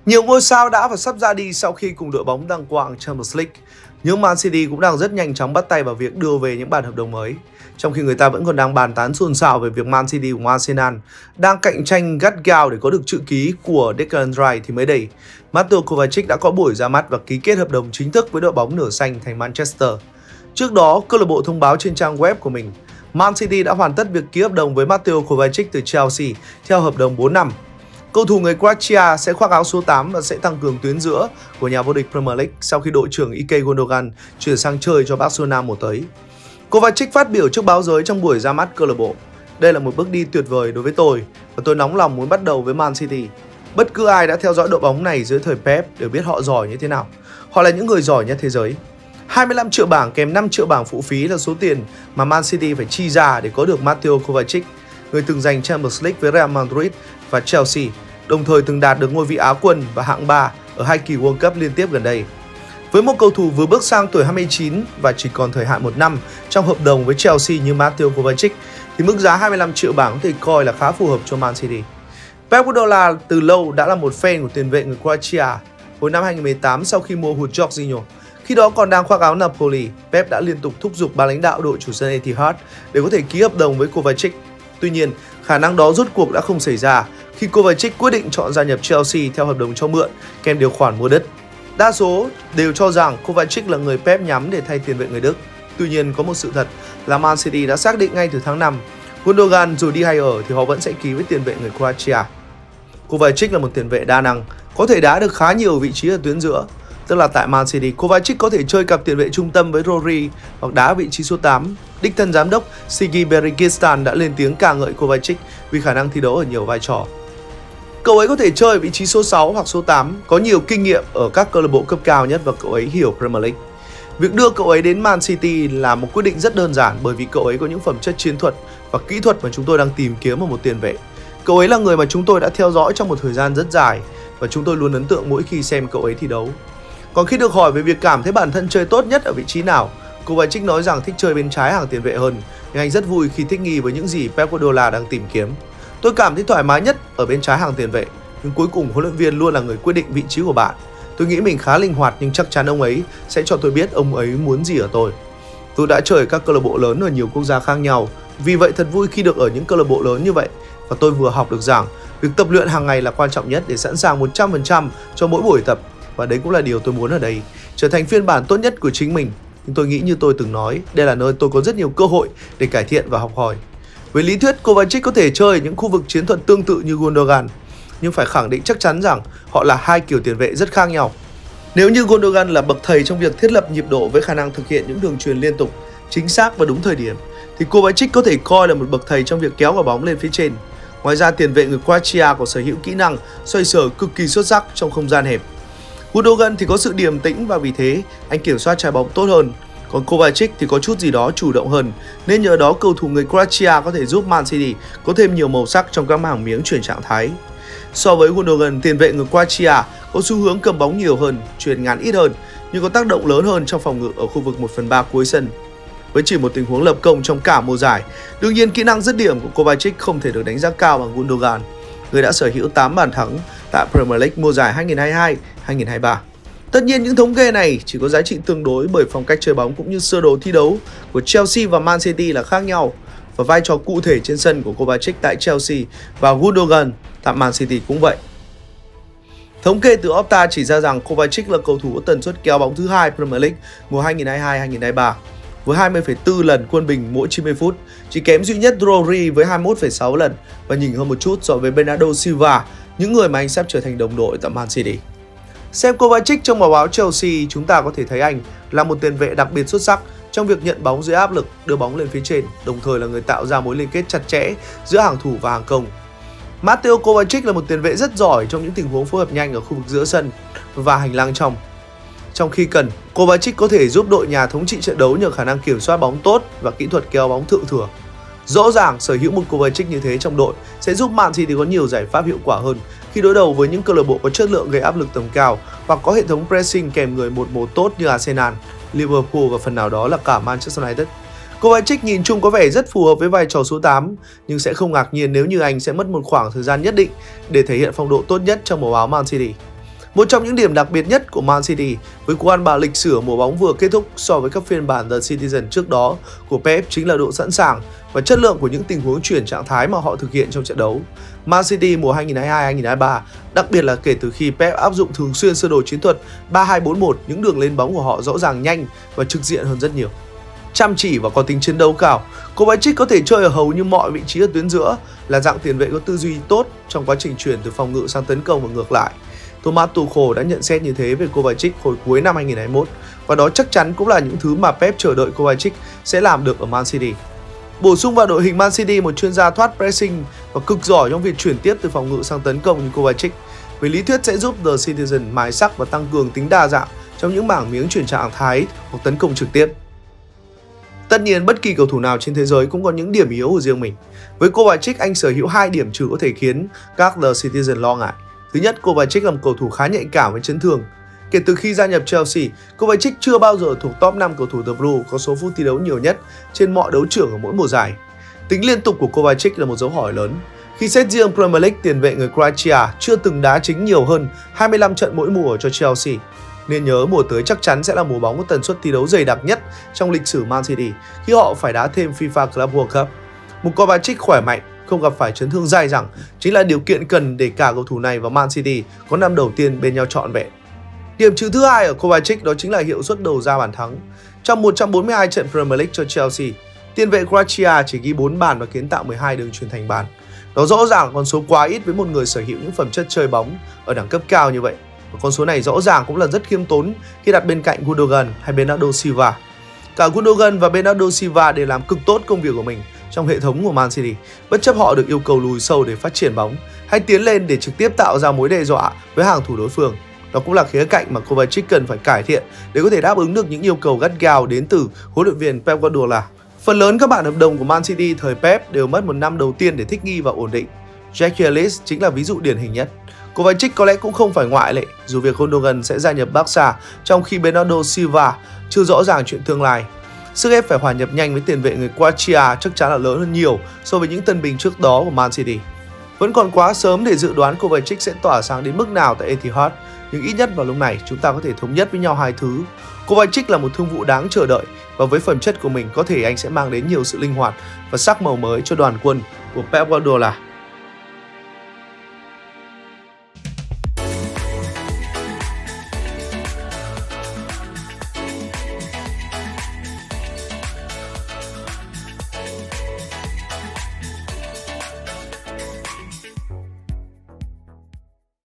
Nhiều ngôi sao đã và sắp ra đi sau khi cùng đội bóng đăng quang Champions League, nhưng Man City cũng đang rất nhanh chóng bắt tay vào việc đưa về những bản hợp đồng mới. Trong khi người ta vẫn còn đang bàn tán xôn xao về việc Man City cùng Arsenal đang cạnh tranh gắt gao để có được chữ ký của Declan Rice, thì mới đây, Mateo Kovacic đã có buổi ra mắt và ký kết hợp đồng chính thức với đội bóng nửa xanh thành Manchester. Trước đó, câu lạc bộ thông báo trên trang web của mình, Man City đã hoàn tất việc ký hợp đồng với Mateo Kovacic từ Chelsea theo hợp đồng 4 năm. Cầu thủ người Croatia sẽ khoác áo số 8 và sẽ tăng cường tuyến giữa của nhà vô địch Premier League sau khi đội trưởng Ilkay Gundogan chuyển sang chơi cho Barcelona mùa tới. Kovacic phát biểu trước báo giới trong buổi ra mắt câu lạc bộ: "Đây là một bước đi tuyệt vời đối với tôi và tôi nóng lòng muốn bắt đầu với Man City. Bất cứ ai đã theo dõi đội bóng này dưới thời Pep đều biết họ giỏi như thế nào. Họ là những người giỏi nhất thế giới." 25 triệu bảng kèm 5 triệu bảng phụ phí là số tiền mà Man City phải chi ra để có được Mateo Kovacic, người từng giành Champions League với Real Madrid và Chelsea, đồng thời từng đạt được ngôi vị Á quân và hạng 3 ở 2 kỳ World Cup liên tiếp gần đây. Với một cầu thủ vừa bước sang tuổi 29 và chỉ còn thời hạn 1 năm trong hợp đồng với Chelsea như Mateo Kovacic, thì mức giá 25 triệu bảng có thể coi là khá phù hợp cho Man City. Pep Guardiola từ lâu đã là một fan của tiền vệ người Croatia. Hồi năm 2018, sau khi mua hụt Jorginho, khi đó còn đang khoác áo Napoli, Pep đã liên tục thúc giục ban lãnh đạo đội chủ sân Etihad để có thể ký hợp đồng với Kovacic. Tuy nhiên, khả năng đó rốt cuộc đã không xảy ra khi Kovacic quyết định chọn gia nhập Chelsea theo hợp đồng cho mượn kèm điều khoản mua đất. Đa số đều cho rằng Kovacic là người Pep nhắm để thay tiền vệ người Đức. Tuy nhiên, có một sự thật là Man City đã xác định ngay từ tháng 5, Gundogan dù đi hay ở thì họ vẫn sẽ ký với tiền vệ người Croatia. Kovacic là một tiền vệ đa năng, có thể đá được khá nhiều vị trí ở tuyến giữa. Tức là tại Man City, Kovacic có thể chơi cặp tiền vệ trung tâm với Rodri hoặc đá vị trí số 8. Đích thân giám đốc Sigi Berikistan đã lên tiếng ca ngợi Kovacic vì khả năng thi đấu ở nhiều vai trò. Cậu ấy có thể chơi vị trí số 6 hoặc số 8, có nhiều kinh nghiệm ở các câu lạc bộ cấp cao nhất và cậu ấy hiểu Premier League. Việc đưa cậu ấy đến Man City là một quyết định rất đơn giản bởi vì cậu ấy có những phẩm chất chiến thuật và kỹ thuật mà chúng tôi đang tìm kiếm ở một tiền vệ. Cậu ấy là người mà chúng tôi đã theo dõi trong một thời gian rất dài và chúng tôi luôn ấn tượng mỗi khi xem cậu ấy thi đấu. Còn khi được hỏi về việc cảm thấy bản thân chơi tốt nhất ở vị trí nào, Kovacic nói rằng thích chơi bên trái hàng tiền vệ hơn, nhưng anh rất vui khi thích nghi với những gì Pep Guardiola đang tìm kiếm. Tôi cảm thấy thoải mái nhất ở bên trái hàng tiền vệ, nhưng cuối cùng huấn luyện viên luôn là người quyết định vị trí của bạn. Tôi nghĩ mình khá linh hoạt nhưng chắc chắn ông ấy sẽ cho tôi biết ông ấy muốn gì ở tôi. Tôi đã chơi ở các câu lạc bộ lớn ở nhiều quốc gia khác nhau, vì vậy thật vui khi được ở những câu lạc bộ lớn như vậy. Và tôi vừa học được rằng việc tập luyện hàng ngày là quan trọng nhất để sẵn sàng 100% cho mỗi buổi tập. Và đấy cũng là điều tôi muốn ở đây, trở thành phiên bản tốt nhất của chính mình. Nhưng tôi nghĩ như tôi từng nói, đây là nơi tôi có rất nhiều cơ hội để cải thiện và học hỏi. Với lý thuyết, Kovacic có thể chơi ở những khu vực chiến thuật tương tự như Gundogan, nhưng phải khẳng định chắc chắn rằng họ là hai kiểu tiền vệ rất khác nhau. Nếu như Gundogan là bậc thầy trong việc thiết lập nhịp độ với khả năng thực hiện những đường chuyền liên tục, chính xác và đúng thời điểm, thì Kovacic có thể coi là một bậc thầy trong việc kéo quả bóng lên phía trên. Ngoài ra, tiền vệ người Croatia có sở hữu kỹ năng xoay sở cực kỳ xuất sắc trong không gian hẹp. Gundogan thì có sự điềm tĩnh và vì thế anh kiểm soát trái bóng tốt hơn. Còn Kovacic thì có chút gì đó chủ động hơn, nên nhờ đó cầu thủ người Croatia có thể giúp Man City có thêm nhiều màu sắc trong các mảng miếng chuyển trạng thái. So với Gundogan, tiền vệ người Croatia có xu hướng cầm bóng nhiều hơn, chuyền ngắn ít hơn, nhưng có tác động lớn hơn trong phòng ngự ở khu vực 1/3 cuối sân. Với chỉ một tình huống lập công trong cả mùa giải, đương nhiên kỹ năng dứt điểm của Kovacic không thể được đánh giá cao bằng Gundogan, người đã sở hữu 8 bàn thắng tại Premier League mùa giải 2022-2023. Tất nhiên những thống kê này chỉ có giá trị tương đối bởi phong cách chơi bóng cũng như sơ đồ thi đấu của Chelsea và Man City là khác nhau, và vai trò cụ thể trên sân của Kovacic tại Chelsea và Gundogan tại Man City cũng vậy. Thống kê từ Opta chỉ ra rằng Kovacic là cầu thủ có tần suất kéo bóng thứ hai Premier League mùa 2022-2023 với 20,4 lần quân bình mỗi 90 phút, chỉ kém duy nhất Rodri với 21,6 lần và nhỉnh hơn một chút so với Bernardo Silva, những người mà anh sắp trở thành đồng đội tại Man City. Xem Kovacic trong báo Chelsea, chúng ta có thể thấy anh là một tiền vệ đặc biệt xuất sắc trong việc nhận bóng dưới áp lực, đưa bóng lên phía trên, đồng thời là người tạo ra mối liên kết chặt chẽ giữa hàng thủ và hàng công. Mateo Kovacic là một tiền vệ rất giỏi trong những tình huống phối hợp nhanh ở khu vực giữa sân và hành lang trong. Trong khi cần, Kovacic có thể giúp đội nhà thống trị trận đấu nhờ khả năng kiểm soát bóng tốt và kỹ thuật kéo bóng thượng thừa. Rõ ràng, sở hữu một Kovacic như thế trong đội sẽ giúp Man City có nhiều giải pháp hiệu quả hơn khi đối đầu với những câu lạc bộ có chất lượng gây áp lực tầm cao hoặc có hệ thống pressing kèm người 1-1 tốt như Arsenal, Liverpool và phần nào đó là cả Manchester United. Kovacic nhìn chung có vẻ rất phù hợp với vai trò số 8, nhưng sẽ không ngạc nhiên nếu như anh sẽ mất một khoảng thời gian nhất định để thể hiện phong độ tốt nhất trong màu áo Man City. Một trong những điểm đặc biệt nhất của Man City với cú ăn bà lịch sử ở mùa bóng vừa kết thúc so với các phiên bản The Citizen trước đó của Pep chính là độ sẵn sàng và chất lượng của những tình huống chuyển trạng thái mà họ thực hiện trong trận đấu. Man City mùa 2022-2023, đặc biệt là kể từ khi Pep áp dụng thường xuyên sơ đồ chiến thuật 3-2-4-1, những đường lên bóng của họ rõ ràng nhanh và trực diện hơn rất nhiều. Chăm chỉ và có tính chiến đấu cao, Kovacic có thể chơi ở hầu như mọi vị trí ở tuyến giữa, là dạng tiền vệ có tư duy tốt trong quá trình chuyển từ phòng ngự sang tấn công và ngược lại. Thomas Tuchel đã nhận xét như thế về Kovacic hồi cuối năm 2021 và đó chắc chắn cũng là những thứ mà Pep chờ đợi Kovacic sẽ làm được ở Man City. Bổ sung vào đội hình Man City một chuyên gia thoát pressing và cực giỏi trong việc chuyển tiếp từ phòng ngự sang tấn công như Kovacic, với lý thuyết sẽ giúp The Citizen mài sắc và tăng cường tính đa dạng trong những mảng miếng chuyển trạng thái hoặc tấn công trực tiếp. Tất nhiên, bất kỳ cầu thủ nào trên thế giới cũng có những điểm yếu của riêng mình. Với Kovacic, anh sở hữu 2 điểm trừ có thể khiến các The Citizen lo ngại. Thứ nhất, Kovacic là một cầu thủ khá nhạy cảm với chấn thương. Kể từ khi gia nhập Chelsea, Kovacic chưa bao giờ thuộc top 5 cầu thủ The Blue có số phút thi đấu nhiều nhất trên mọi đấu trường ở mỗi mùa giải. Tính liên tục của Kovacic là một dấu hỏi lớn. Khi xét riêng Premier League, tiền vệ người Croatia chưa từng đá chính nhiều hơn 25 trận mỗi mùa cho Chelsea. Nên nhớ mùa tới chắc chắn sẽ là mùa bóng có tần suất thi đấu dày đặc nhất trong lịch sử Man City khi họ phải đá thêm FIFA Club World Cup. Một Kovacic khỏe mạnh, không gặp phải chấn thương dai dẳng chính là điều kiện cần để cả cầu thủ này và Man City có năm đầu tiên bên nhau trọn vẹn. Điểm trừ thứ hai ở Kovacic đó chính là hiệu suất đầu ra bàn thắng. Trong 142 trận Premier League cho Chelsea, tiền vệ Croatia chỉ ghi 4 bàn và kiến tạo 12 đường chuyền thành bàn. Đó rõ ràng con số quá ít với một người sở hữu những phẩm chất chơi bóng ở đẳng cấp cao như vậy. Và con số này rõ ràng cũng là rất khiêm tốn khi đặt bên cạnh Gundogan hay Bernardo Silva. Cả Gundogan và Bernardo Silva đều làm cực tốt công việc của mình trong hệ thống của Man City, bất chấp họ được yêu cầu lùi sâu để phát triển bóng hay tiến lên để trực tiếp tạo ra mối đe dọa với hàng thủ đối phương. Đó cũng là khía cạnh mà Kovacic cần phải cải thiện để có thể đáp ứng được những yêu cầu gắt gao đến từ huấn luyện viên Pep Guardiola. Phần lớn các bản hợp đồng của Man City thời Pep đều mất một năm đầu tiên để thích nghi và ổn định. Jack Grealish chính là ví dụ điển hình nhất. Kovacic có lẽ cũng không phải ngoại lệ, dù việc Gundogan sẽ gia nhập Barca trong khi Bernardo Silva chưa rõ ràng chuyện tương lai. Sức ép phải hòa nhập nhanh với tiền vệ người Croatia chắc chắn là lớn hơn nhiều so với những tân binh trước đó của Man City. Vẫn còn quá sớm để dự đoán Kovacic sẽ tỏa sáng đến mức nào tại Etihad, nhưng ít nhất vào lúc này chúng ta có thể thống nhất với nhau hai thứ. Kovacic là một thương vụ đáng chờ đợi và với phẩm chất của mình có thể anh sẽ mang đến nhiều sự linh hoạt và sắc màu mới cho đoàn quân của Pep Guardiola.